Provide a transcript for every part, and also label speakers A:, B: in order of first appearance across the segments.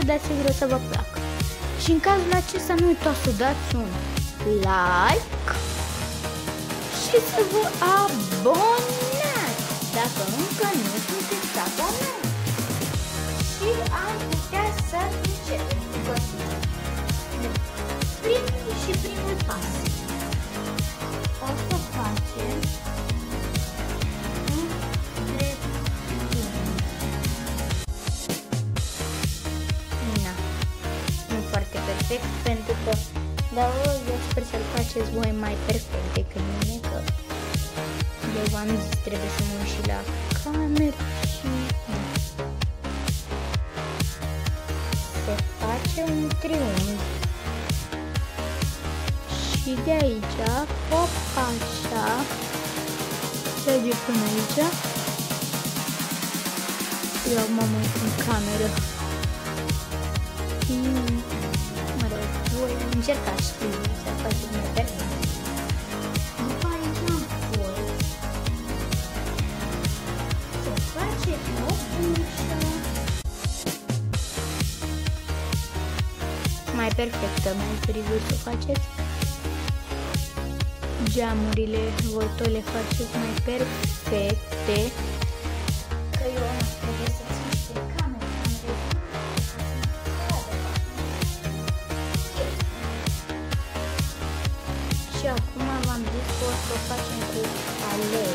A: dați sigur o să vă placă. Și în cazul acesta nu uitați să dați un like și să vă abonați dacă încă nu sunteți abonați. Și am putea să începem cu primul pas. O să facem un dreptunghi. Nu foarte perfect, pentru că eu sper să-l faceți voi mai perfect decât mine, că eu v-am zis, trebuie să mă uit și la cameră și se face un triunghi. Și de aici, hop, așa, trage până aici. Eu mă uit în cameră. Și, mă rog, voi încercați, știu, să faceți mai perfect. După aici am fost. Se face o ușă mai perfectă, mai târziu să o faceți. Geamurile voi tot le faceți mai perfecte, că eu trebuie să țin și de cameră. Și acum v-am zis că o să o facem cu alee.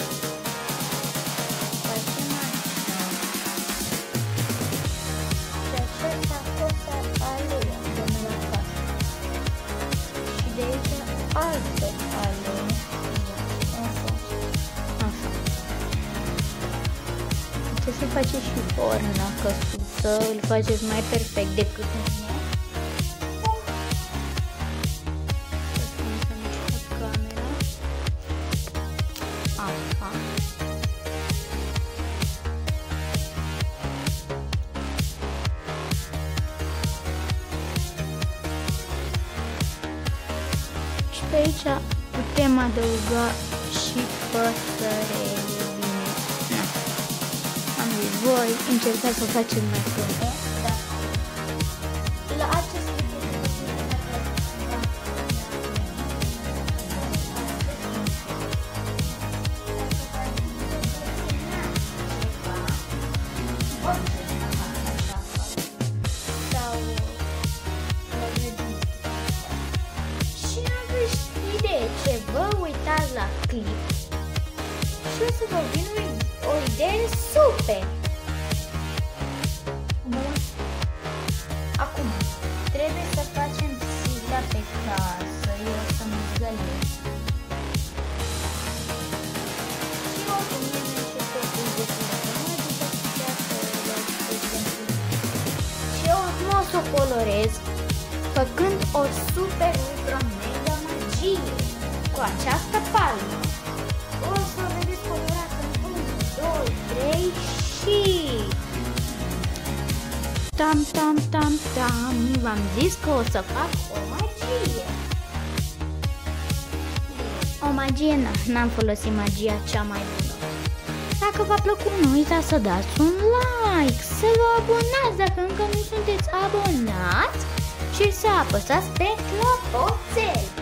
A: Facem așa. Și aceasta a fost aleea până la casă. Și de aici altă alee. Așa. Puteți să faceți și forna căsuță, îl faceți mai perfect decât mine. Aha. Și pe aici putem adăuga și păsărele, bine. Am zis, voi încercați să o faceți mai frumos. Da. La acest la clip și o să vă vin o idee super. Bun. Acum trebuie să facem sigla pe casă. Eu o să mă zgălesc. Și oricum mie nu știu totul de și eu acum o să o colorez făcând o super ultra mega magie cu această palmă. O să o vedeți colorată în 1, 2, 3 și... Tam, tam, tam, tam. V-am zis că o să fac o magie. O magie, n-am folosit magia cea mai bună. Dacă v-a plăcut, nu uitați să dați un like, să vă abonați dacă încă nu sunteți abonați și să apăsați pe clopoțel.